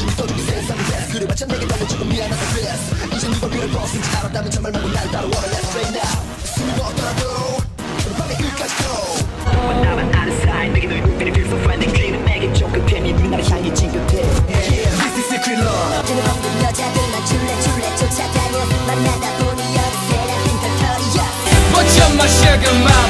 더 좋은 세상을 됐어 그래 마찬 내게 너무 조금 미안하다 그랬어 이제 누가 그럴 버스인지 알았다면 정말 말고 날 따라와라 Let's straight now 숨이 멎더라도 밤의 끝까지 go 나만 아는 사이 내게 너의 눈빛이 feel so fine 내 귀는 내게 좀 끝에 네 나를 향해 찡긋해 Yeah this is secret love 어제는 없는 여자들만 줄래 쫓아다녀 만나다 보니 어느새 난 핑클거리였어 What's up my sugar mom